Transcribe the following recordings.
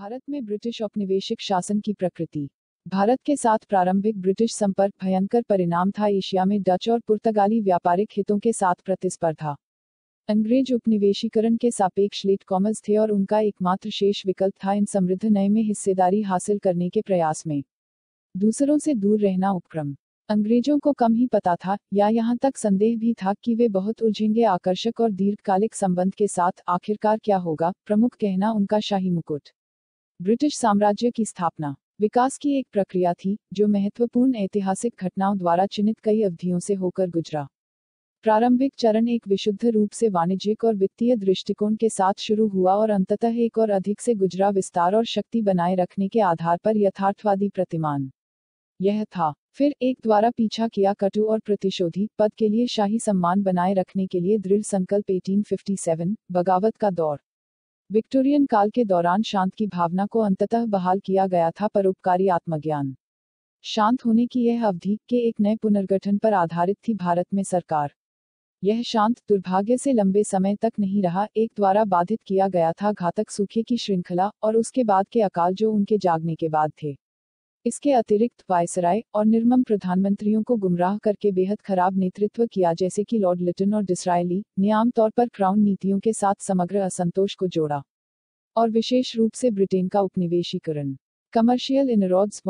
भारत में ब्रिटिश औपनिवेशिक शासन की प्रकृति। भारत के साथ प्रारंभिक ब्रिटिश संपर्क भयंकर परिणाम था। एशिया में डच और पुर्तगाली व्यापारिक हितों के साथ प्रतिस्पर्धा। अंग्रेज उपनिवेशीकरण के सापेक्ष लेट कॉमर्स थे और उनका एकमात्र शेष विकल्प था इन समृद्ध नए में हिस्सेदारी हासिल करने के प्रयास में दूसरों से दूर रहना उपक्रम। अंग्रेजों को कम ही पता था, या यहाँ तक संदेह भी था, कि वे बहुत उलझेंगे आकर्षक और दीर्घकालिक संबंध के साथ। आखिरकार क्या होगा? प्रमुख कहना उनका शाही मुकुट। ब्रिटिश साम्राज्य की स्थापना विकास की एक प्रक्रिया थी, जो महत्वपूर्ण ऐतिहासिक घटनाओं द्वारा चिन्हित कई अवधियों से होकर गुजरा। प्रारंभिक चरण एक विशुद्ध रूप से वाणिज्यिक और वित्तीय दृष्टिकोण के साथ शुरू हुआ और अंततः एक और अधिक से गुजरा विस्तार और शक्ति बनाए रखने के आधार पर यथार्थवादी प्रतिमान। यह था फिर एक द्वारा पीछा किया कटु और प्रतिशोधी पद के लिए शाही सम्मान बनाए रखने के लिए दृढ़ संकल्प। 1857 बगावत का दौर। विक्टोरियन काल के दौरान शांत की भावना को अंततः बहाल किया गया था, परोपकारी आत्मज्ञान। शांत होने की यह अवधि के एक नए पुनर्गठन पर आधारित थी भारत में सरकार। यह शांत दुर्भाग्य से लंबे समय तक नहीं रहा। एक द्वारा बाधित किया गया था घातक सूखे की श्रृंखला और उसके बाद के अकाल जो उनके जागने के बाद थे। इसके अतिरिक्त वायसराय और निर्मम प्रधानमंत्रियों को गुमराह करके बेहद खराब नेतृत्व किया, जैसे कि लॉर्ड लिटन और डिसरायली ने आमतौर पर क्राउन नीतियों के साथ समग्र असंतोष को जोड़ा, और विशेष रूप से ब्रिटेन का उपनिवेशीकरण। कमर्शियल इनरोड्स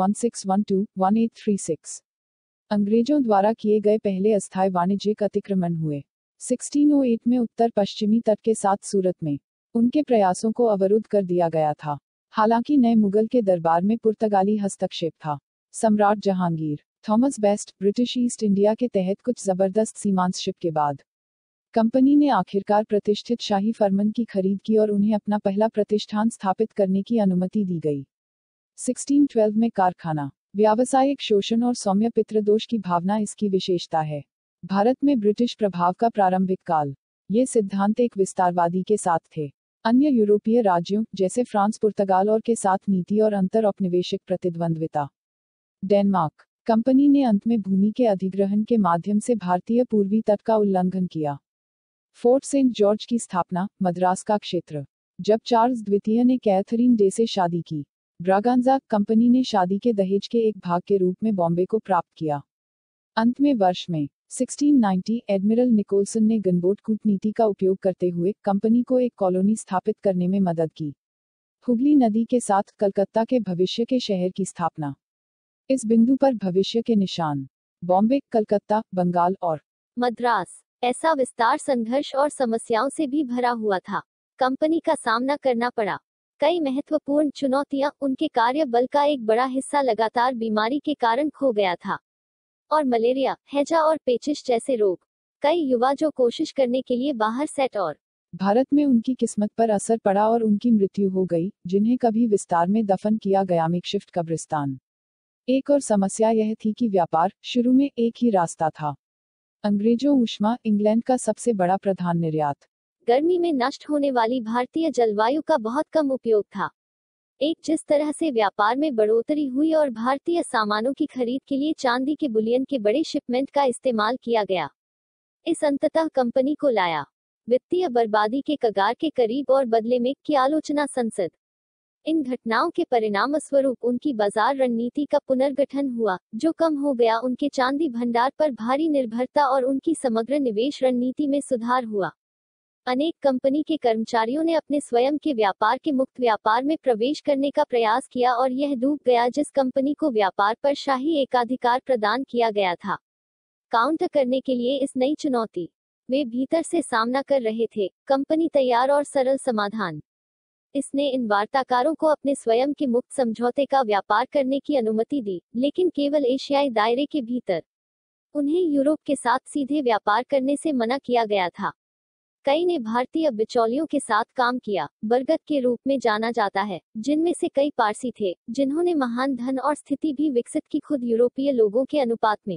1612-1836 अंग्रेजों द्वारा किए गए पहले अस्थायी वाणिज्यिक अतिक्रमण हुए। 1608 में उत्तर पश्चिमी तट के साथ सूरत में उनके प्रयासों को अवरुद्ध कर दिया गया था। हालांकि नए मुगल के दरबार में पुर्तगाली हस्तक्षेप था। सम्राट Jahangir Thomas Best British East India के तहत कुछ जबरदस्त सीमांतशिप के बाद कंपनी ने आखिरकार प्रतिष्ठित शाही फर्मन की खरीद की और उन्हें अपना पहला प्रतिष्ठान स्थापित करने की अनुमति दी गई। 1612 में कारखाना व्यावसायिक शोषण और सौम्य पितृदोष की भावना इसकी विशेषता है। भारत में ब्रिटिश प्रभाव का प्रारंभिक काल। ये सिद्धांत एक विस्तारवादी के साथ थे। अन्य यूरोपीय राज्यों जैसे फ्रांस, पुर्तगाल और के साथ नीति और अंतर औपनिवेशिक प्रतिद्वंद्विता। डेनमार्क कंपनी ने अंत में भूमि के अधिग्रहण के माध्यम से भारतीय पूर्वी तट का उल्लंघन किया। फोर्ट सेंट जॉर्ज की स्थापना मद्रास का क्षेत्र। जब चार्ल्स द्वितीय ने कैथरीन डे से शादी की, ब्रागांजा कंपनी ने शादी के दहेज के एक भाग के रूप में बॉम्बे को प्राप्त किया। अंत में वर्ष में 1690 एडमिरल निकोलसन ने गनबोट कूटनीति का उपयोग करते हुए कंपनी को एक कॉलोनी स्थापित करने में मदद की। हुगली नदी के साथ कलकत्ता के भविष्य के शहर की स्थापना। इस बिंदु पर भविष्य के निशान बॉम्बे, कलकत्ता, बंगाल और मद्रास। ऐसा विस्तार संघर्ष और समस्याओं से भी भरा हुआ था। कंपनी का सामना करना पड़ा कई महत्वपूर्ण चुनौतियां। उनके कार्य बल का एक बड़ा हिस्सा लगातार बीमारी के कारण खो गया था, और मलेरिया, हैजा और पेचिश जैसे रोग। कई युवा जो कोशिश करने के लिए बाहर सेट और भारत में उनकी किस्मत पर असर पड़ा और उनकी मृत्यु हो गई, जिन्हें कभी विस्तार में दफन किया गया मेकशिफ्ट कब्रिस्तान। एक और समस्या यह थी कि व्यापार शुरू में एक ही रास्ता था। अंग्रेजों ऊष्मा इंग्लैंड का सबसे बड़ा प्रधान निर्यात। गर्मी में नष्ट होने वाली भारतीय जलवायु का बहुत कम उपयोग था। एक जिस तरह से व्यापार में बढ़ोतरी हुई और भारतीय सामानों की खरीद के लिए चांदी के बुलियन के बड़े शिपमेंट का इस्तेमाल किया गया, इस अंततः कंपनी को लाया वित्तीय बर्बादी के कगार के करीब और बदले में की आलोचना संसद। इन घटनाओं के परिणामस्वरूप उनकी बाजार रणनीति का पुनर्गठन हुआ, जो कम हो गया। उनके चांदी भंडार पर भारी निर्भरता और उनकी समग्र निवेश रणनीति में सुधार हुआ। अनेक कंपनी के कर्मचारियों ने अपने स्वयं के व्यापार के मुक्त व्यापार में प्रवेश करने का प्रयास किया और यह डूब गया जिस कंपनी को व्यापार पर शाही एकाधिकार प्रदान किया गया था। काउंटर करने के लिए इस नई चुनौती वे भीतर से सामना कर रहे थे। कंपनी तैयार और सरल समाधान। इसने इन वार्ताकारों को अपने स्वयं के मुक्त समझौते का व्यापार करने की अनुमति दी, लेकिन केवल एशियाई दायरे के भीतर। उन्हें यूरोप के साथ सीधे व्यापार करने से मना किया गया था। कई ने भारतीय बिचौलियों के साथ काम किया, बरगद के रूप में जाना जाता है, जिनमें से कई पारसी थे, जिन्होंने महान धन और स्थिति भी विकसित की खुद यूरोपीय लोगों के अनुपात में।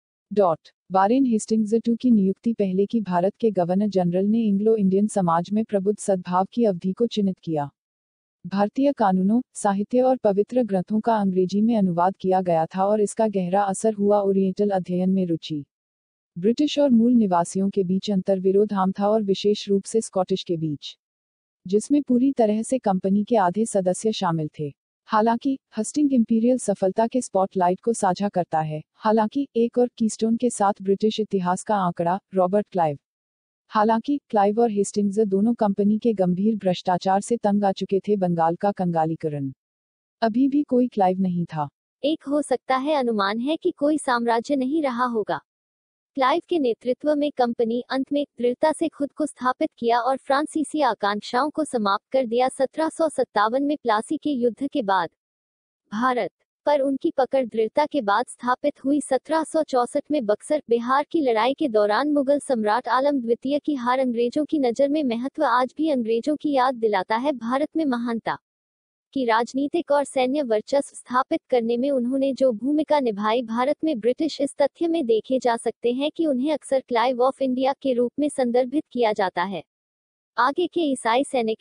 वारेन हेस्टिंग्स II की नियुक्ति पहले की भारत के गवर्नर जनरल ने एंग्लो इंडियन समाज में प्रबुद्ध सद्भाव की अवधि को चिन्हित किया। भारतीय कानूनों, साहित्य और पवित्र ग्रंथों का अंग्रेजी में अनुवाद किया गया था और इसका गहरा असर हुआ ओरिएंटल अध्ययन में रुचि। ब्रिटिश और मूल निवासियों के बीच अंतर्विरोध आम था और विशेष रूप से स्कॉटिश के बीच। जिसमें पूरी तरह से कंपनी के आधे सदस्य शामिल थे। हालांकि हस्टिंग इंपीरियल सफलता के स्पॉटलाइट को साझा करता है, हालांकि एक और कीस्टोन के साथ ब्रिटिश इतिहास का आंकड़ा, रॉबर्ट क्लाइव। हालांकि क्लाइव और हेस्टिंग्स दोनों कंपनी के गंभीर भ्रष्टाचार से तंग आ चुके थे। बंगाल का कंगालीकरण। अभी भी कोई क्लाइव नहीं था। एक हो सकता है अनुमान है कि कोई साम्राज्य नहीं रहा होगा। क्लाइव के नेतृत्व में कंपनी अंत में दृढ़ता से खुद को स्थापित किया और फ्रांसीसी आकांक्षाओं को समाप्त कर दिया। 1757 में प्लासी के युद्ध के बाद भारत पर उनकी पकड़ दृढ़ता के बाद स्थापित हुई। 1764 में बक्सर, बिहार की लड़ाई के दौरान मुगल सम्राट आलम द्वितीय की हार अंग्रेजों की नजर में महत्व आज भी अंग्रेजों की याद दिलाता है। भारत में महानता की राजनीतिक और सैन्य वर्चस्व स्थापित करने में उन्होंने जो भूमिका निभाई, भारत में ब्रिटिश इस तथ्य में देखे जा सकते हैं कि उन्हें अक्सर क्लाइव ऑफ इंडिया के रूप में संदर्भित किया जाता है। आगे के ईसाई सैनिक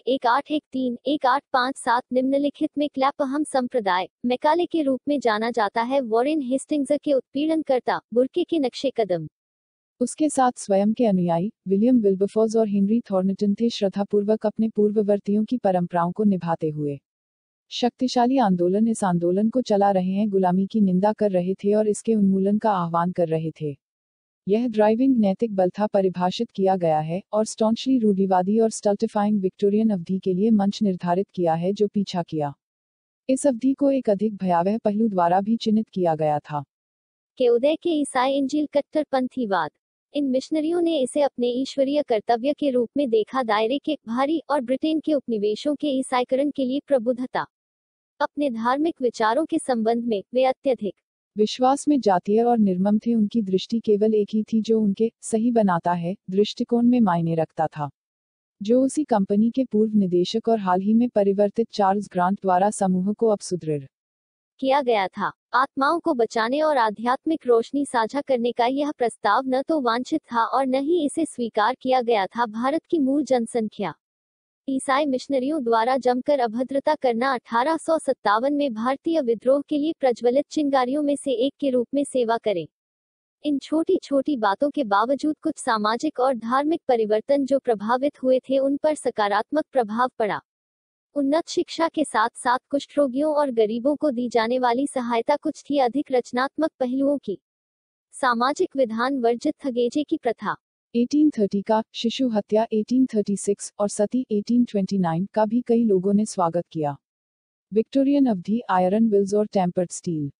1813-1857 निम्नलिखित में क्लैपहम संप्रदाय, मैकाले के रूप में जाना जाता है। वॉरेन हेस्टिंग्स के उत्पीड़नकर्ता, बुरके के नक्शे कदम। उसके साथ स्वयं के अनुयायी विलियम विल्बरफॉर्स और हेनरी थॉर्नटन थे, श्रद्धापूर्वक अपने पूर्ववर्तियों की परंपराओं को निभाते हुए। शक्तिशाली आंदोलन इस आंदोलन को चला रहे हैं, गुलामी की निंदा कर रहे थे और इसके उन्मूलन का आह्वान कर रहे थे। यह ड्राइविंग नैतिक बल था परिभाषित किया गया है और स्टॉन्चली रूढ़िवादी और स्टल्टिफाइंग विक्टोरियन अवधि के लिए मंच निर्धारित किया है जो पीछा किया। इस अवधि को एक अधिक भयावह पहलू द्वारा भी चिन्हित किया गया था के उदय के ईसाई इंजील कट्टरपंथीवाद। इन मिशनरियों ने इसे अपने ईश्वरीय कर्तव्य के रूप में देखा। दायरे के भारी और ब्रिटेन के उपनिवेशों के ईसाईकरण के लिए प्रबुद्धता। अपने धार्मिक विचारों के संबंध में वे अत्यधिक विश्वास में जातीय और निर्मम थे। उनकी दृष्टि केवल एक ही थी जो उनके सही बनाता है दृष्टिकोण में मायने रखता था, जो उसी कंपनी के पूर्व निदेशक और हाल ही में परिवर्तित चार्ल्स ग्रांट द्वारा समूह को अब सुदृढ़ किया गया था। आत्माओं को बचाने और आध्यात्मिक रोशनी साझा करने का यह प्रस्ताव न तो वांछित था और न ही इसे स्वीकार किया गया था। भारत की मूल जनसंख्या ईसाई मिशनरियों द्वारा जमकर अभद्रता करना। 1857 में भारतीय विद्रोह के लिए प्रज्वलित चिंगारियों में से एक के रूप में सेवा करें। इन छोटी छोटी बातों के बावजूद कुछ सामाजिक और धार्मिक परिवर्तन जो प्रभावित हुए थे उन पर सकारात्मक प्रभाव पड़ा। उन्नत शिक्षा के साथ साथ कुष्ठ रोगियों और गरीबों को दी जाने वाली सहायता कुछ थी अधिक रचनात्मक पहलुओं की। सामाजिक विधान वर्जित थगेजे की प्रथा 1830 का, शिशु हत्या 1836 और सती 1829 का भी कई लोगों ने स्वागत किया। विक्टोरियन अवधि आयरन विल्स और टेम्पर्ड स्टील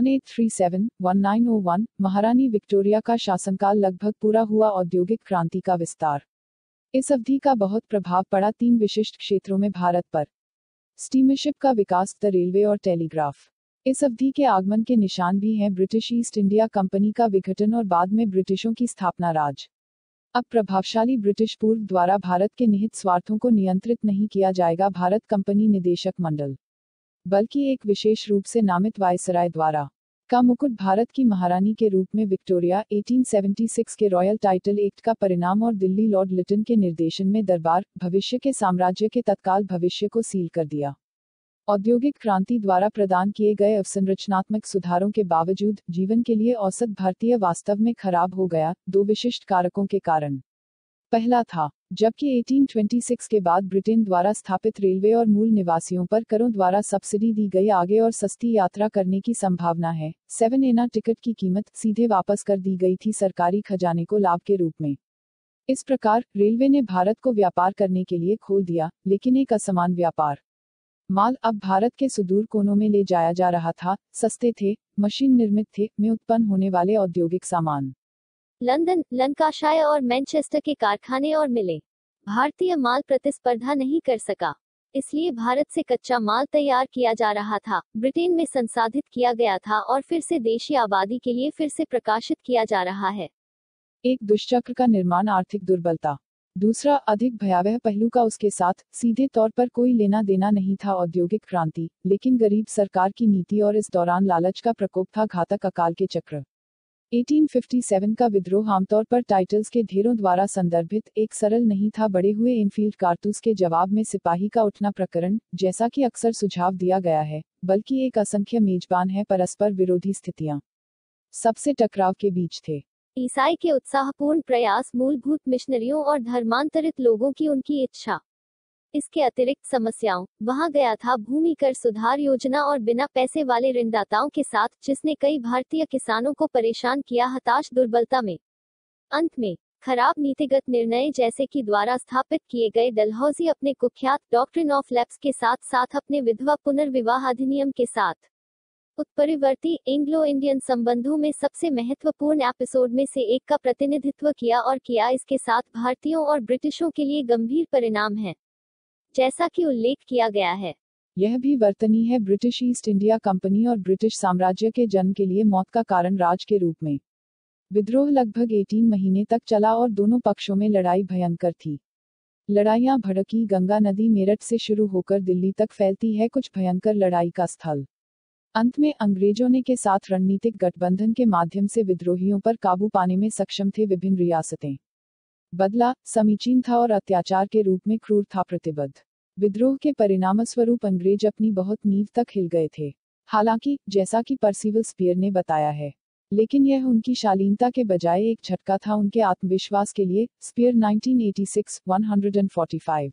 1837-1901 महारानी विक्टोरिया का शासनकाल लगभग पूरा हुआ। औद्योगिक क्रांति का विस्तार। इस अवधि का बहुत प्रभाव पड़ा 3 विशिष्ट क्षेत्रों में भारत पर। स्टीमरशिप का विकास, द रेलवे और टेलीग्राफ। इस अवधि के आगमन के निशान भी हैं ब्रिटिश ईस्ट इंडिया कंपनी का विघटन और बाद में ब्रिटिशों की स्थापना। राज अब प्रभावशाली ब्रिटिश पूर्व द्वारा भारत के निहित स्वार्थों को नियंत्रित नहीं किया जाएगा भारत कंपनी निदेशक मंडल, बल्कि एक विशेष रूप से नामित वायसराय द्वारा। का मुकुट भारत की महारानी के रूप में विक्टोरिया 1876 के रॉयल टाइटल एक्ट का परिणाम और दिल्ली लॉर्ड लिटन के निर्देशन में दरबार भविष्य के साम्राज्य के तत्काल भविष्य को सील कर दिया। औद्योगिक क्रांति द्वारा प्रदान किए गए अवसंरचनात्मक सुधारों के बावजूद जीवन के लिए औसत भारतीय वास्तव में खराब हो गया 2 विशिष्ट कारकों के कारण। पहला था, जबकि 1826 के बाद ब्रिटेन द्वारा स्थापित रेलवे और मूल निवासियों पर करों द्वारा सब्सिडी दी गई आगे और सस्ती यात्रा करने की संभावना है। 7 एना टिकट की कीमत सीधे वापस कर दी गई थी सरकारी खजाने को लाभ के रूप में। इस प्रकार रेलवे ने भारत को व्यापार करने के लिए खोल दिया, लेकिन एक असमान व्यापार। माल अब भारत के सुदूर कोनों में ले जाया जा रहा था। सस्ते थे, मशीन निर्मित थे, में उत्पन्न होने वाले औद्योगिक सामान। लंदन, लंकाशायर और मैनचेस्टर के कारखाने और मिले। भारतीय माल प्रतिस्पर्धा नहीं कर सका, इसलिए भारत से कच्चा माल तैयार किया जा रहा था, ब्रिटेन में संसाधित किया गया था और फिर से देशी आबादी के लिए फिर से प्रकाशित किया जा रहा है। एक दुष्चक्र का निर्माण, आर्थिक दुर्बलता। दूसरा अधिक भयावह पहलू का उसके साथ सीधे तौर पर कोई लेना देना नहीं था औद्योगिक क्रांति, लेकिन गरीब सरकार की नीति और इस दौरान लालच का प्रकोप था घातक अकाल के चक्र। 1857 का विद्रोह आमतौर पर टाइटल्स के ढेरों द्वारा संदर्भित एक सरल नहीं था बढ़े हुए इनफील्ड कारतूस के जवाब में सिपाही का उठना प्रकरण, जैसा कि अक्सर सुझाव दिया गया है, बल्कि एक असंख्य मेजबान है परस्पर विरोधी स्थितियां सबसे टकराव के बीच थे। ईसाई के उत्साहपूर्ण प्रयास, मूलभूत मिशनरियों और धर्मांतरित लोगों की उनकी इच्छा, इसके अतिरिक्त समस्याओं वहां गया था भूमि कर सुधार योजना और बिना पैसे वाले ऋणदाताओं के साथ, जिसने कई भारतीय किसानों को परेशान किया। हताश दुर्बलता में अंत में खराब नीतिगत निर्णय जैसे कि द्वारा स्थापित किए गए डलहौजी अपने कुख्यात डॉक्ट्रिन ऑफ लैप्स के साथ साथ अपने विधवा पुनर्विवाह अधिनियम के साथ उत्परिवर्ती एंग्लो इंडियन संबंधों में सबसे महत्वपूर्ण एपिसोड में से एक का प्रतिनिधित्व किया और किया। इसके साथ भारतीयों और ब्रिटिशों के लिए गंभीर परिणाम है, जैसा कि उल्लेख किया गया है। यह भी वर्तनी है ब्रिटिश ईस्ट इंडिया कंपनी और ब्रिटिश साम्राज्य के जन्म के लिए मौत का कारण राज के रूप में। विद्रोह लगभग 18 महीने तक चला और दोनों पक्षों में लड़ाई भयंकर थी। लड़ाइयां भड़की गंगा नदी मेरठ से शुरू होकर दिल्ली तक फैलती है, कुछ भयंकर लड़ाई का स्थल। अंत में अंग्रेजों ने के साथ रणनीतिक गठबंधन के माध्यम से विद्रोहियों पर काबू पाने में सक्षम थे। विभिन्न रियासतें बदला समीचीन था और अत्याचार के रूप में क्रूर था प्रतिबद्ध। विद्रोह के परिणामस्वरूप अंग्रेज अपनी बहुत नींव तक हिल गए थे। हालांकि जैसा कि पर्सिवल स्पीयर ने बताया है, लेकिन यह उनकी शालीनता के बजाय एक झटका था उनके आत्मविश्वास के लिए। स्पीयर 1986 145।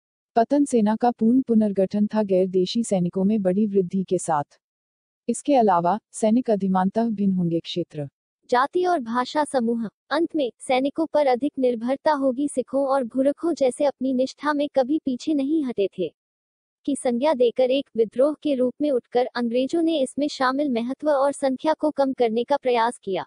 पतन सेना का पूर्ण पुनर्गठन था गैर देशी सैनिकों में बड़ी वृद्धि के साथ। इसके अलावा सैनिक अधिमानतः भिन्न होंगे क्षेत्र, जाति और भाषा समूह। अंत में सैनिकों पर अधिक निर्भरता होगी। सिखों और भूरखों जैसे अपनी निष्ठा में कभी पीछे नहीं हटे थे की संज्ञा देकर एक विद्रोह के रूप में उठकर अंग्रेजों ने इसमें शामिल महत्व और संख्या को कम करने का प्रयास किया।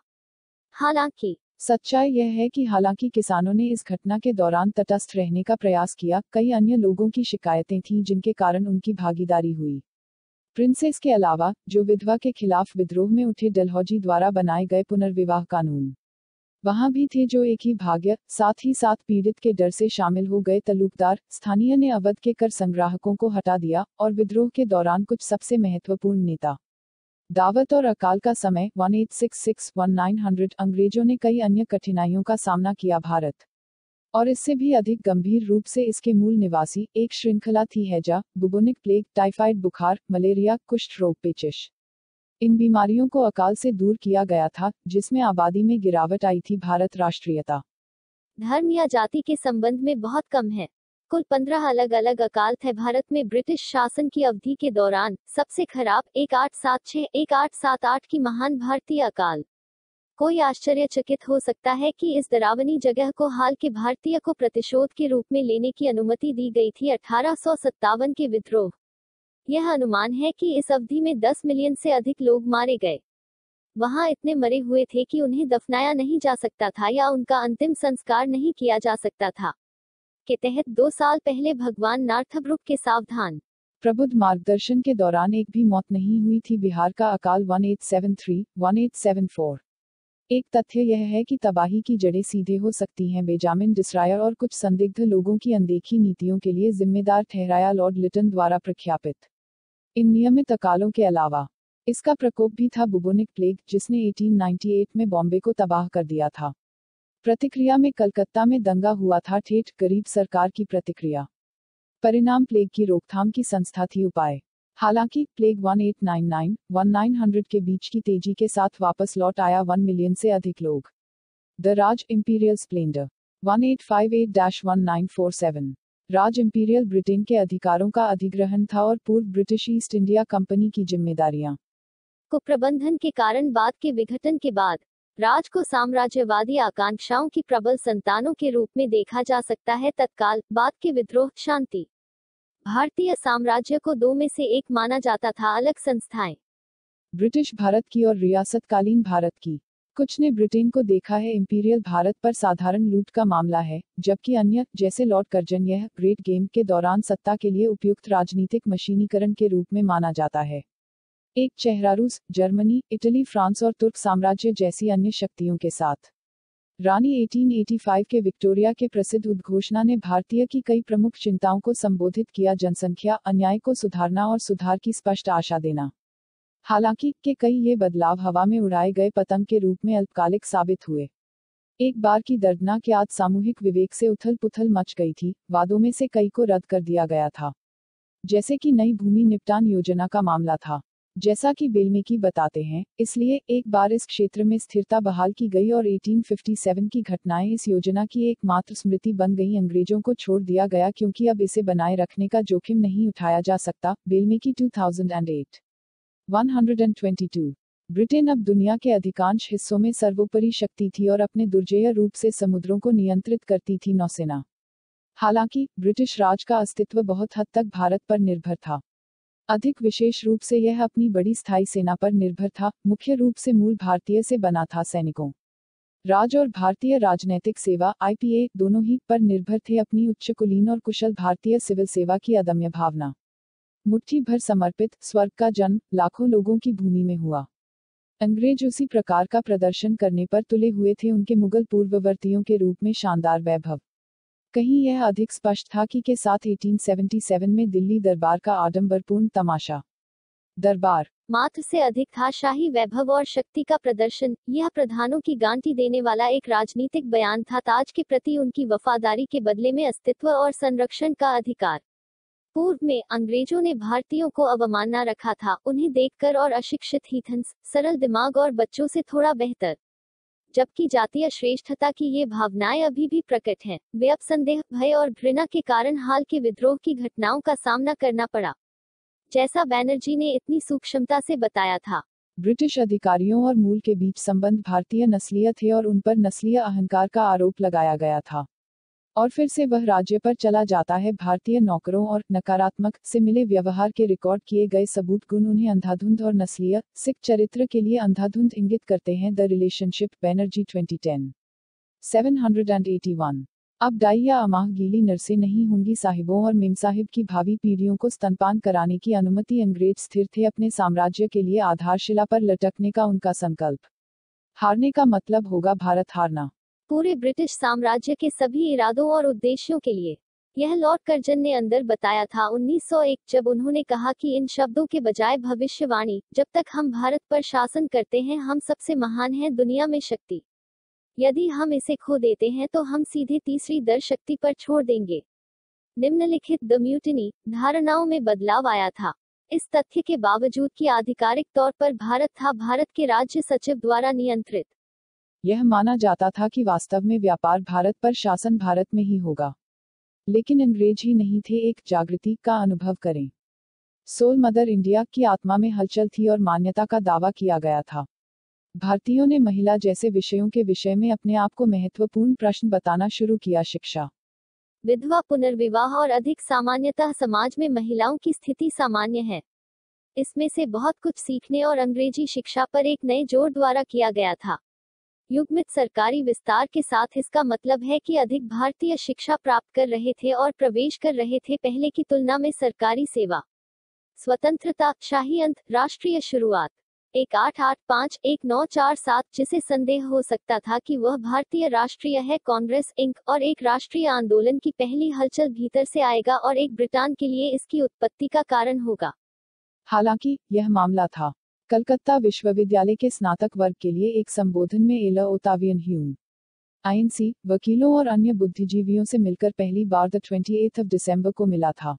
हालांकि सच्चाई यह है कि हालांकि किसानों ने इस घटना के दौरान तटस्थ रहने का प्रयास किया, कई अन्य लोगों की शिकायतें थीं जिनके कारण उनकी भागीदारी हुई। प्रिंसेस के अलावा जो विधवा के खिलाफ विद्रोह में उठे डलहौजी द्वारा बनाए गए पुनर्विवाह कानून वहां भी थे जो एक ही भाग्य, साथ ही साथ पीड़ित के डर से शामिल हो गए। तलुकदार स्थानीय ने अवध के कर संग्राहकों को हटा दिया और विद्रोह के दौरान कुछ सबसे महत्वपूर्ण नेता दावत और अकाल का समय 1866-1900 अंग्रेजों ने कई अन्य कठिनाइयों का सामना किया। भारत और इससे भी अधिक गंभीर रूप से इसके मूल निवासी एक श्रृंखला थी हैजा, बुबोनिक प्लेग, टाइफाइड बुखार, मलेरिया, कुष्ठ रोग, पेचिश। इन बीमारियों को अकाल से दूर किया गया था, जिसमें आबादी में गिरावट आई थी। भारत राष्ट्रीयता, धर्म या जाति के संबंध में बहुत कम है। कुल 15 अलग अलग अकाल थे भारत में ब्रिटिश शासन की अवधि के दौरान। सबसे खराब 1876-1878 की महान भारतीय अकाल। कोई आश्चर्यचकित हो सकता है कि इस डरावनी जगह को हाल के भारतीय को प्रतिशोध के रूप में लेने की अनुमति दी गई थी। 1857 के विद्रोह। यह अनुमान है कि इस अवधि में 10 मिलियन से अधिक लोग मारे गए। वहां इतने मरे हुए थे कि उन्हें दफनाया नहीं जा सकता था या उनका अंतिम संस्कार नहीं किया जा सकता था। के तहत 2 साल पहले भगवान नार्थब्रुक के सावधान प्रबुद्ध मार्गदर्शन के दौरान एक भी मौत नहीं हुई थी। बिहार का अकाल 1873-1874। एक तथ्य यह है कि तबाही की जड़ें सीधे हो सकती हैं बेंजामिन डिसरायर और कुछ संदिग्ध लोगों की अनदेखी नीतियों के लिए जिम्मेदार ठहराया लॉर्ड लिटन द्वारा प्रख्यापित। इन नियमित अकालों के अलावा इसका प्रकोप भी था बुबोनिक प्लेग, जिसने 1898 में बॉम्बे को तबाह कर दिया था। प्रतिक्रिया में कलकत्ता में दंगा हुआ था। ठेठ गरीब सरकार की प्रतिक्रिया। परिणाम प्लेग की रोकथाम की संस्था थी। उपाय हालांकि प्लेग 1899-1900 के बीच की तेजी के साथ वापस लौट आया। 1 मिलियन से अधिक लोग। The Raj imperial splendour 1858-1947। Raj imperial Britain के अधिकारों का अधिग्रहण था और पूर्व ब्रिटिश ईस्ट इंडिया कंपनी की जिम्मेदारियां को प्रबंधन के कारण बाद के विघटन के बाद राज को साम्राज्यवादी आकांक्षाओं की प्रबल संतानों के रूप में देखा जा सकता है। तत्काल बाद के विद्रोह शांति भारतीय साम्राज्य को 2 में से एक माना जाता था। अलग संस्थाएं ब्रिटिश भारत की और रियासतकालीन भारत की। कुछ ने ब्रिटेन को देखा है इंपीरियल भारत पर साधारण लूट का मामला है, जबकि अन्य जैसे लॉर्ड कर्जन यह ग्रेट गेम के दौरान सत्ता के लिए उपयुक्त राजनीतिक मशीनीकरण के रूप में माना जाता है। एक चेहरा रूस, जर्मनी, इटली, फ्रांस और तुर्क साम्राज्य जैसी अन्य शक्तियों के साथ। रानी 1885 के विक्टोरिया के प्रसिद्ध उद्घोषणा ने भारतीय की कई प्रमुख चिंताओं को संबोधित किया। जनसंख्या अन्याय को सुधारना और सुधार की स्पष्ट आशा देना। हालांकि के कई ये बदलाव हवा में उड़ाए गए पतंग के रूप में अल्पकालिक साबित हुए। एक बार की दर्दनाक याद सामूहिक विवेक से उथल पुथल मच गई थी। वादों में से कई को रद्द कर दिया गया था, जैसे कि नई भूमि निपटान योजना का मामला था। जैसा कि बेलमेकी बताते हैं, इसलिए एक बार इस क्षेत्र में स्थिरता बहाल की गई और 1857 की घटनाएं इस योजना की एकमात्र स्मृति बन गई। अंग्रेजों को छोड़ दिया गया क्योंकि अब इसे बनाए रखने का जोखिम नहीं उठाया जा सकता। बेलमेकी 2008। 122। ब्रिटेन अब दुनिया के अधिकांश हिस्सों में सर्वोपरि शक्ति थी और अपने दुर्जेय रूप से समुद्रों को नियंत्रित करती थी नौसेना। हालांकि ब्रिटिश राज का अस्तित्व बहुत हद तक भारत पर निर्भर था। अधिक विशेष रूप से यह अपनी बड़ी स्थायी सेना पर निर्भर था, मुख्य रूप से मूल भारतीय से बना था। सैनिकों, राज और भारतीय राजनैतिक सेवा IPA दोनों ही पर निर्भर थे। अपनी उच्च कुलीन और कुशल भारतीय सिविल सेवा की अदम्य भावना, मुट्ठी भर समर्पित, स्वर्ग का जन्म लाखों लोगों की भूमि में हुआ। अंग्रेज उसी प्रकार का प्रदर्शन करने पर तुले हुए थे। उनके मुगल पूर्ववर्तियों के रूप में शानदार वैभव, कहीं यह अधिक स्पष्ट था कि के साथ 1877 में दिल्ली दरबार का आडंबरपूर्ण तमाशा। दरबार मात्र से अधिक था शाही वैभव और शक्ति का प्रदर्शन। यह प्रधानों की गांठी देने वाला एक राजनीतिक बयान था। ताज के प्रति उनकी वफादारी के बदले में अस्तित्व और संरक्षण का अधिकार। पूर्व में अंग्रेजों ने भारतीयों को अवमानना रखा था, उन्हें देखकर, और अशिक्षित हीथन्स, सरल दिमाग और बच्चों से थोड़ा बेहतर। जबकि जातीय श्रेष्ठता की ये भावनाएं अभी भी प्रकट हैं। वे अब संदेह, भय और घृणा के कारण हाल के विद्रोह की घटनाओं का सामना करना पड़ा, जैसा बैनर्जी ने इतनी सूक्ष्मता से बताया था। ब्रिटिश अधिकारियों और मूल के बीच संबंध भारतीय नस्लीय थे और उन पर नस्लीय अहंकार का आरोप लगाया गया था। और फिर से वह राज्य पर चला जाता है। भारतीय नौकरों और नकारात्मक से मिले व्यवहार के रिकॉर्ड किए गए सबूत गुण उन्हें अंधाधुंध और नस्लीय सिख चरित्र के लिए अंधाधुंध इंगित करते हैं। The relationship, Banerjee 2010। 781। अब दाई या अमाह गीली नरसें नहीं होंगी। साहिबों और मेमसाहिब की भावी पीढ़ियों को स्तनपान कराने की अनुमति। अंग्रेज स्थिर थे अपने साम्राज्य के लिए आधारशिला पर लटकने का उनका संकल्प। हारने का मतलब होगा भारत हारना। पूरे ब्रिटिश साम्राज्य के सभी इरादों और उद्देश्यों के लिए। यह लॉर्ड कर्जन ने अंदर बताया था 1901, जब उन्होंने कहा कि इन शब्दों के बजाय भविष्यवाणी, जब तक हम भारत पर शासन करते हैं हम सबसे महान हैं दुनिया में शक्ति। यदि हम इसे खो देते हैं तो हम सीधे तीसरी दर शक्ति पर छोड़ देंगे। निम्नलिखित द म्यूटिनी धारणाओं में बदलाव आया था। इस तथ्य के बावजूद कि आधिकारिक तौर पर भारत था भारत के राज्य सचिव द्वारा नियंत्रित। यह माना जाता था कि वास्तव में व्यापार भारत पर, शासन भारत में ही होगा। लेकिन अंग्रेज ही नहीं थे एक जागृति का अनुभव करें। सोल मदर इंडिया की आत्मा में हलचल थी और मान्यता का दावा किया गया था। भारतीयों ने महिला जैसे विषयों के विषय में अपने आप को महत्वपूर्ण प्रश्न बताना शुरू किया। शिक्षा, विधवा पुनर्विवाह और अधिक सामान्यतः समाज में महिलाओं की स्थिति सामान्य है। इसमें से बहुत कुछ सीखने और अंग्रेजी शिक्षा पर एक नए जोर द्वारा किया गया था। युग्मित सरकारी विस्तार के साथ इसका मतलब है कि अधिक भारतीय शिक्षा प्राप्त कर रहे थे और प्रवेश कर रहे थे पहले की तुलना में। सरकारी सेवा, स्वतंत्रता, शाही अंत, राष्ट्रीय शुरुआत। 1885-1947, जिसे संदेह हो सकता था कि वह भारतीय राष्ट्रीय है, कांग्रेस इंक, और एक राष्ट्रीय आंदोलन की पहली हलचल भीतर से आएगा और एक ब्रिटेन के लिए इसकी उत्पत्ति का कारण होगा। हालांकि यह मामला था। कलकत्ता विश्वविद्यालय के स्नातक वर्ग के लिए एक संबोधन में एला ओतावियन ह्यूम, INC, वकीलों और अन्य बुद्धिजीवियों से मिलकर पहली बार 28 दिसंबर को मिला था।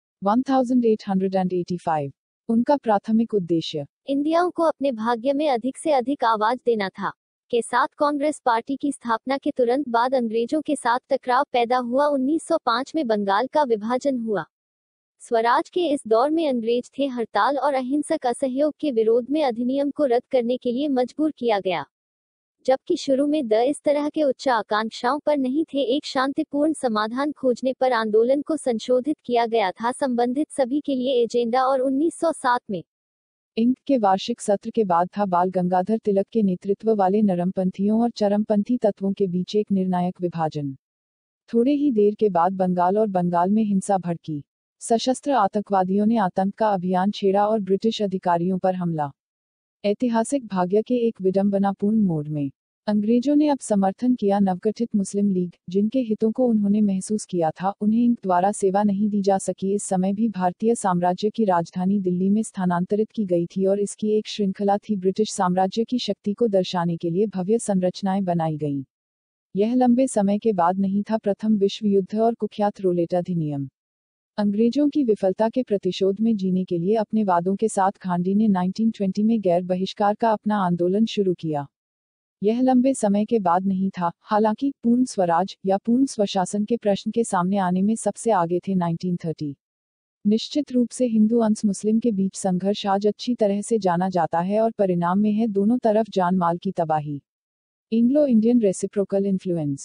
1885। उनका प्राथमिक उद्देश्य इंडियाओं को अपने भाग्य में अधिक से अधिक आवाज देना था। के साथ कांग्रेस पार्टी की स्थापना के तुरंत बाद अंग्रेजों के साथ टकराव पैदा हुआ। 1905 में बंगाल का विभाजन हुआ। स्वराज के इस दौर में अंग्रेज थे हड़ताल और अहिंसक असहयोग के विरोध में अधिनियम को रद्द करने के लिए मजबूर किया गया। जबकि शुरू में इस तरह के उच्च आकांक्षाओं पर नहीं थे। एक शांतिपूर्ण समाधान खोजने पर आंदोलन को संशोधित किया गया था संबंधित सभी के लिए एजेंडा। और 1907 में इंक के वार्षिक सत्र के बाद था बाल गंगाधर तिलक के नेतृत्व वाले नरमपंथियों और चरमपंथी तत्वों के बीच एक निर्णायक विभाजन। थोड़े ही देर के बाद बंगाल और बंगाल में हिंसा भड़की। सशस्त्र आतंकवादियों ने आतंक का अभियान छेड़ा और ब्रिटिश अधिकारियों पर हमला। ऐतिहासिक भाग्य के एक विडंबनापूर्ण मोड़ में अंग्रेजों ने अब समर्थन किया नवगठित मुस्लिम लीग, जिनके हितों को उन्होंने महसूस किया था उन्हें इंक द्वारा सेवा नहीं दी जा सकी। इस समय भी भारतीय साम्राज्य की राजधानी दिल्ली में स्थानांतरित की गई थी और इसकी एक श्रृंखला थी। ब्रिटिश साम्राज्य की शक्ति को दर्शाने के लिए भव्य संरचनाएं बनाई गईं। यह लंबे समय के बाद नहीं था प्रथम विश्व युद्ध और कुख्यात रोलेट अधिनियम। अंग्रेजों की विफलता के प्रतिशोध में जीने के लिए अपने वादों के साथ खांडी ने 1920 में गैर बहिष्कार का अपना आंदोलन शुरू किया। यह लंबे समय के बाद नहीं था, हालांकि पूर्ण स्वराज या पूर्ण स्वशासन के प्रश्न के सामने आने में सबसे आगे थे 1930। निश्चित रूप से हिंदू अंश मुस्लिम के बीच संघर्ष आज अच्छी तरह से जाना जाता है और परिणाम में है दोनों तरफ जान माल की तबाही। Anglo Indian reciprocal influence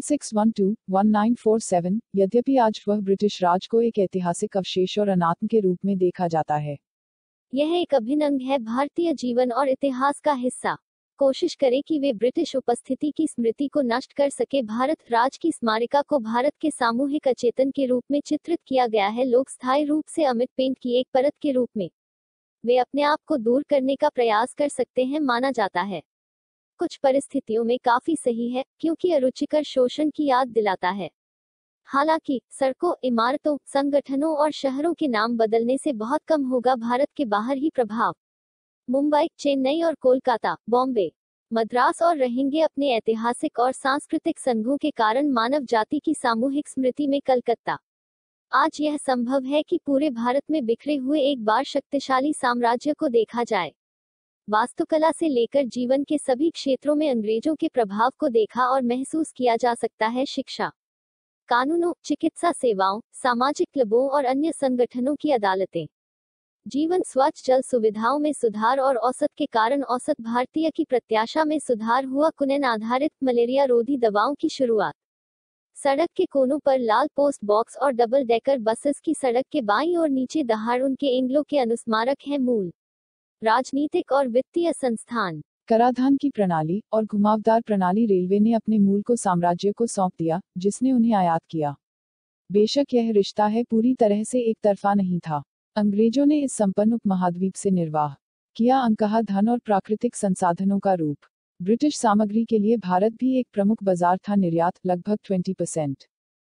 1612-1947। यद्यपि आज वह ब्रिटिश राज को एक ऐतिहासिक अवशेष और अनात्म के रूप में देखा जाता है, यह एक अभिन्न अंग है, भारतीय जीवन और इतिहास का हिस्सा। कोशिश करें कि वे ब्रिटिश उपस्थिति की स्मृति को नष्ट कर सके। भारत राज की स्मारिका को भारत के सामूहिक अचेतन के रूप में चित्रित किया गया है, लोग स्थायी रूप से अमिट पेंट की एक परत के रूप में। वे अपने आप को दूर करने का प्रयास कर सकते हैं, माना जाता है। कुछ परिस्थितियों में काफी सही है, क्योंकि अरुचिकर शोषण की याद दिलाता है। हालांकि सड़कों, इमारतों, संगठनों और शहरों के नाम बदलने से बहुत कम होगा भारत के बाहर ही प्रभाव। मुंबई, चेन्नई और कोलकाता, बॉम्बे, मद्रास और रहेंगे अपने ऐतिहासिक और सांस्कृतिक संघों के कारण मानव जाति की सामूहिक स्मृति में कलकत्ता। आज यह संभव है कि पूरे भारत में बिखरे हुए एक बार शक्तिशाली साम्राज्य को देखा जाए। वास्तुकला से लेकर जीवन के सभी क्षेत्रों में अंग्रेजों के प्रभाव को देखा और महसूस किया जा सकता है। शिक्षा, कानूनों, चिकित्सा सेवाओं, सामाजिक क्लबों और अन्य संगठनों की अदालतें, जीवन, स्वच्छ जल सुविधाओं में सुधार और औसत के कारण औसत भारतीय की प्रत्याशा में सुधार हुआ। कुनैन आधारित मलेरिया रोधी दवाओं की शुरुआत, सड़क के कोनों पर लाल पोस्ट बॉक्स और डबल डेकर बसेस की सड़क के बाईं और नीचे दहाड़ उनके एंग्लो के अनुस्मारक हैं। मूल राजनीतिक और वित्तीय संस्थान, कराधान की प्रणाली और घुमावदार प्रणाली। रेलवे ने अपने मूल को साम्राज्य को सौंप दिया, जिसने उन्हें आयात किया। बेशक यह रिश्ता है पूरी तरह से एक तरफा नहीं था। अंग्रेजों ने इस संपन्न उपमहाद्वीप से निर्वाह किया अनकहा धन और प्राकृतिक संसाधनों का रूप। ब्रिटिश सामग्री के लिए भारत भी एक प्रमुख बाजार था, निर्यात लगभग 20%।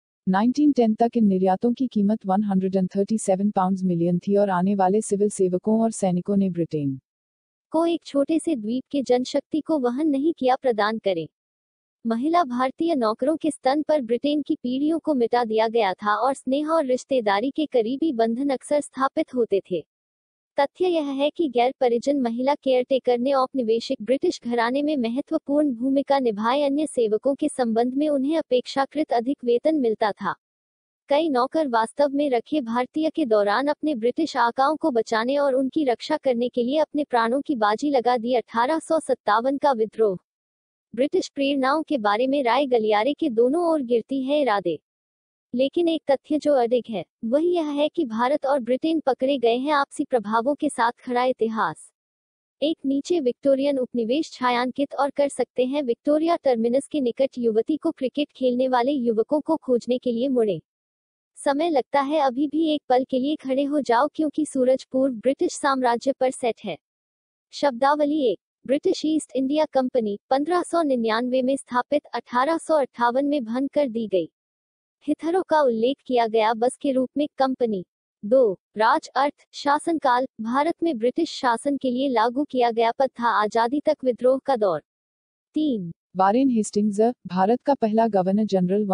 1910 तक इन निर्यातों की कीमत 137 पाउंड मिलियन थी और आने वाले सिविल सेवकों और सैनिकों ने ब्रिटेन को एक छोटे से द्वीप के जनशक्ति को वहन नहीं किया प्रदान करें। महिला भारतीय नौकरों के स्तन पर ब्रिटेन की पीढ़ियों को मिटा दिया गया था और स्नेह और रिश्तेदारी के करीबी बंधन अक्सर स्थापित होते थे। तथ्य यह है कि गैर परिजन महिला केयरटेकर ने औपनिवेशिक ब्रिटिश घराने में महत्वपूर्ण भूमिका निभाई। अन्य सेवकों के संबंध में उन्हें अपेक्षाकृत अधिक वेतन मिलता था। कई नौकर वास्तव में रखे भारतीय के दौरान अपने ब्रिटिश आकाओं को बचाने और उनकी रक्षा करने के लिए अपने प्राणों की बाजी लगा दी। 1857 का विद्रोह, ब्रिटिश प्रेरणाओं के बारे में राय गलियारे के दोनों ओर गिरती है इरादे। लेकिन एक तथ्य जो अडिग है वही यह है कि भारत और ब्रिटेन पकड़े गए हैं आपसी प्रभावों के साथ खड़ा इतिहास। एक नीचे विक्टोरियन उपनिवेश छायांकित और कर सकते हैं। विक्टोरिया टर्मिनस के निकट युवती को क्रिकेट खेलने वाले युवकों को खोजने के लिए मुड़े। समय लगता है, अभी भी एक पल के लिए खड़े हो जाओ, क्योंकि सूरज पूर्व ब्रिटिश साम्राज्य पर सेट है। शब्दावली 1, ब्रिटिश ईस्ट इंडिया कंपनी 1599 में स्थापित, 1858 में भंग कर दी गई। हिथरो का उल्लेख किया गया बस के रूप में। कंपनी 2, राज अर्थ शासनकाल, भारत में ब्रिटिश शासन के लिए लागू किया गया पद था, आजादी तक विद्रोह का दौर। 3, वारेन हेस्टिंग्स, भारत का पहला गवर्नर जनरल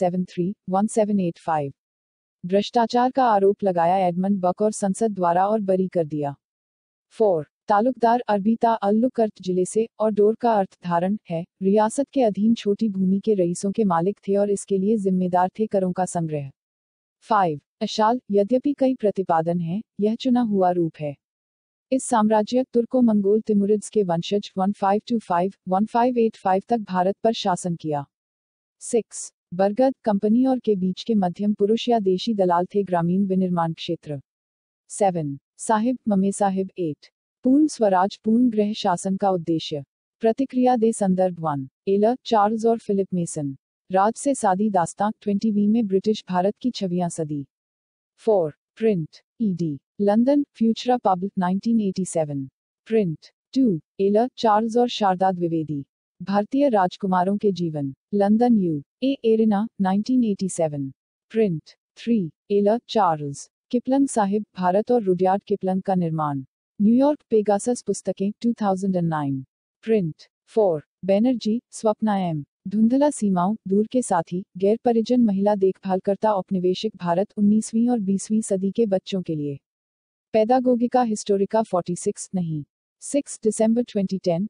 1173-1785। भ्रष्टाचार का आरोप लगाया एडमंड बक और संसद द्वारा और बरी कर दिया। 4, तालुकदार, अरबी ता अल्लुक अर्थ जिले से और डोर का अर्थ धारण है। रियासत के अधीन छोटी भूमि के रईसों के मालिक थे और इसके लिए जिम्मेदार थे करों का संग्रह। 5, अशाल, यद्यपि कई प्रतिपादन हैं, यह चुना हुआ रूप है। इस साम्राज्य तुर्को मंगोल तिमुरिड्स के वंशज 1525-1585 तक भारत पर शासन किया। 6, बरगद, कंपनी और के बीच के मध्यम पुरुष या देशी दलाल थे, ग्रामीण विनिर्माण क्षेत्र। 7, साहिब, ममे साहिब। 8, पूर्ण स्वराज, पूर्ण गृह शासन का उद्देश्य। प्रतिक्रिया दे संदर्भ 1, एलर, चार्ल्स और फिलिप मेसन। राज से सादी दास्तां 20वीं में ब्रिटिश भारत की छवियां सदी। 4, print, ed, London, Futura public 1987। Print 2, Allen, Charles और शारदा द्विवेदी। भारतीय राजकुमारों के जीवन, London, U.A. Arena 1987। Print 3, Allen, Charles, Kipling साहिब, भारत और रुडयार्ड किपलंग का निर्माण, न्यूयॉर्क, पेगासस पुस्तकें 2009। Print 4, Banerjee, Swapna M. धुंधला सीमाओं, दूर के साथी, गैर परिजन महिला देखभालकर्ता औपनिवेशिक भारत 19वीं और 20वीं सदी के बच्चों के लिए। पेदागोगिका हिस्टोरिका 46 नहीं। 6 दिसंबर 2010,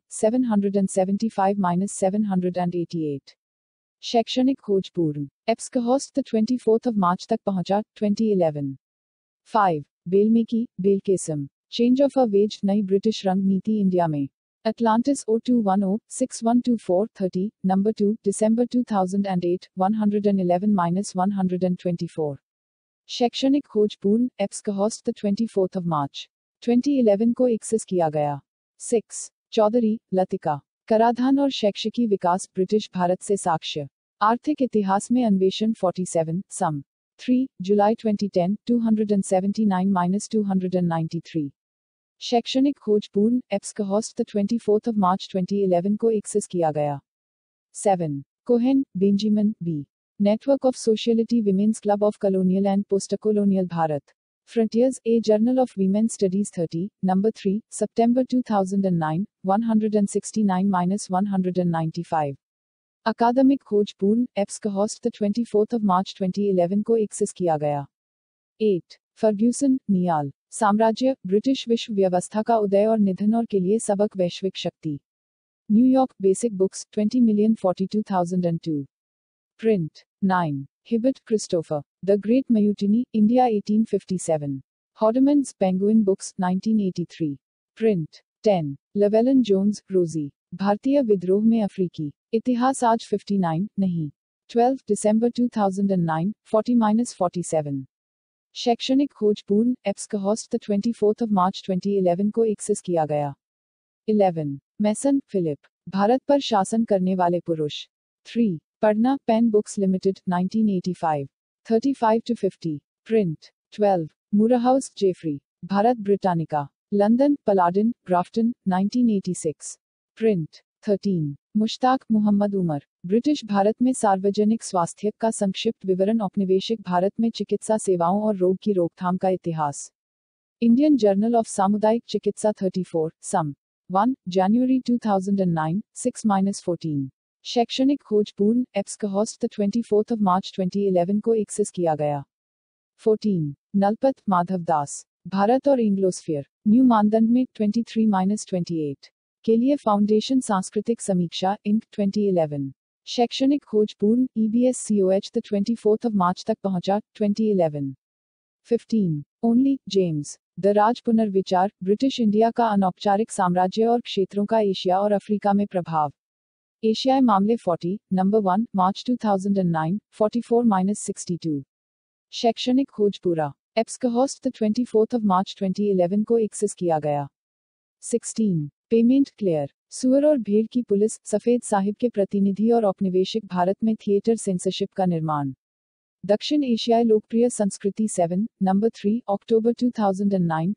775-788। शैक्षणिक खोज पूर्ण। एप्सकहॉस्ट 24 मार्च तक पहुंचा, 2011। 5 बेलमेकी, बेलकेसम। चेंज ऑफ अ वेज, नई ब्रिटिश रंग नीति इंडिया में। Atlantis 0210-6124-30, number 2, December 2008, 111-124। शैक्षणिक खोज पूर्ण। एप्सकहॉस्ट 24 मार्च 2011 को एक्सेस किया गया। 6 चौधरी, लतिका। कराधान और शैक्षिकी विकास, ब्रिटिश भारत से साक्ष्य। आर्थिक इतिहास में अन्वेषण 47, सम 3, जुलाई 2010, 279-293। शैक्षणिक खोज पूर्ण। एप्सकहॉस्ट 24 मार्च 2011 को एक्सेस किया गया। 7 Cohen, Benjamin B. Network of sociality, women's club of colonial and postcolonial Bharat. Frontiers, a journal of women studies 30, number 3, सितंबर 2009, 169-195। अकादमिक खोज पूर्ण। एप्सकहॉस्ट 24 मार्च 2011 को एक्सेस किया गया। 8 फर्ग्यूसन, नियाल। साम्राज्य, ब्रिटिश विश्व व्यवस्था का उदय और निधन और के लिए सबक, वैश्विक शक्ति। New York, basic books, 20,042,002। Print 9 Hibbert, Christopher. The great mutiny, India 1857। हॉडमन्स, Penguin books, 1983। Print 10 Llewellyn Jones, रोजी। भारतीय विद्रोह में अफ्रीकी इतिहास आज 59 नहीं। 12 दिसंबर 2009, 40-47। शैक्षणिक खोज पूर्ण। एप्सकहॉस्ट 24 मार्च 2011 को एक्सेस किया गया। 11 मैसन, फिलिप। भारत पर शासन करने वाले पुरुष। 3 पढ़ना, Pan books limited, 1985। 35-50। Print 12 Moorhouse, Geoffrey. Bharat Britannica, London, Paladin, Grafton, 1986। Print 13 Mushtaq Mohammad Umar. British Bharat में सार्वजनिक स्वास्थ्य का संक्षिप्त विवरण, औपनिवेशिक भारत में चिकित्सा सेवाओं और रोग की रोकथाम का इतिहास। इंडियन जर्नल ऑफ सामुदायिक चिकित्सा 34, सम 1, जनवरी 2009, 6-14। शैक्षणिक खोज पूर्ण। एप्सकहॉस्ट 24 मार्च 2011 को एक्सेस किया गया। 14 नलपत, माधव दास। भारत और इंग्लोस्फीयर, न्यू मानदंड में 23-28 के लिए फाउंडेशन सांस्कृतिक समीक्षा, इंक 2011। शैक्षणिक खोज पूर्ण। EBS COH 24 मार्च तक पहुंचा, 2011। 15 ओनली, जेम्स। द राज पुनर्विचार, ब्रिटिश इंडिया का अनौपचारिक साम्राज्य और क्षेत्रों का एशिया और अफ्रीका में प्रभाव। एशियाई मामले 40, नंबर 1, मार्च 2009, 44-62। शैक्षणिक खोज पूरा। एप्सकहॉस्ट 24 मार्च 2011 को एक्सेस किया गया। 16 पेमेंट, क्लेयर। सुअर और भेड़ की पुलिस, सफेद साहिब के प्रतिनिधि और औपनिवेशिक भारत में थिएटर सेंसरशिप का निर्माण। दक्षिण एशियाई लोकप्रिय संस्कृति 7, नंबर 3, अक्टूबर 2009,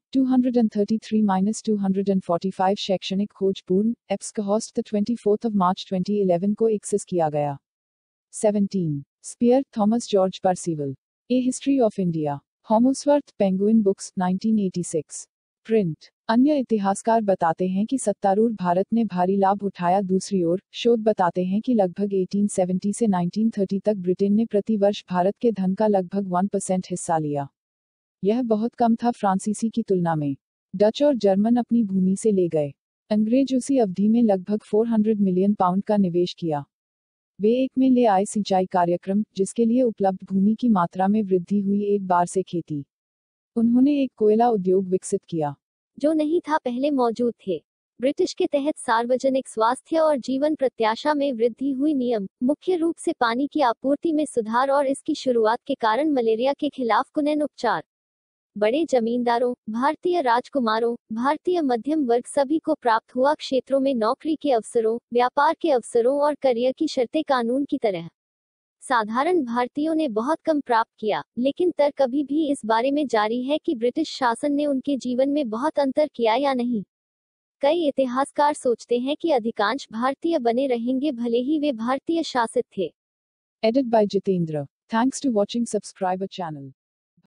233-245। शैक्षणिक खोज पूर्ण। एप्सकहॉस्ट 24 मार्च 2011 को एक्सेस किया गया। 17 Spear, Thomas George Percival. A history of India. Harmondsworth, Penguin books, 1986। Print. अन्य इतिहासकार बताते हैं कि सत्तारूढ़ भारत ने भारी लाभ उठाया। दूसरी ओर, शोध बताते हैं कि लगभग 1870 से 1930 तक ब्रिटेन ने प्रति वर्ष भारत के धन का लगभग 1% हिस्सा लिया। यह बहुत कम था फ्रांसीसी की तुलना में। डच और जर्मन अपनी भूमि से ले गए। अंग्रेज उसी अवधि में लगभग 400 मिलियन पाउंड का निवेश किया। वे एक में ले आए सिंचाई कार्यक्रम, जिसके लिए उपलब्ध भूमि की मात्रा में वृद्धि हुई, एक बार से खेती। उन्होंने एक कोयला उद्योग विकसित किया, जो नहीं था पहले मौजूद थे। ब्रिटिश के तहत सार्वजनिक स्वास्थ्य और जीवन प्रत्याशा में वृद्धि हुई। नियम, मुख्य रूप से पानी की आपूर्ति में सुधार और इसकी शुरुआत के कारण मलेरिया के खिलाफ कुनैन उपचार। बड़े जमींदारों, भारतीय राजकुमारों, भारतीय मध्यम वर्ग सभी को प्राप्त हुआ क्षेत्रों में नौकरी के अवसरों, व्यापार के अवसरों और करियर की शर्तें कानून की तरह। साधारण भारतीयों ने बहुत कम प्राप्त किया, लेकिन तर्क अभी भी इस बारे में जारी है कि ब्रिटिश शासन ने उनके जीवन में बहुत अंतर किया या नहीं। कई इतिहासकार सोचते हैं कि अधिकांश भारतीय बने रहेंगे भले ही वे भारतीय शासित थे। Edit by Jitendra. Thanks to watching, subscribe a channel.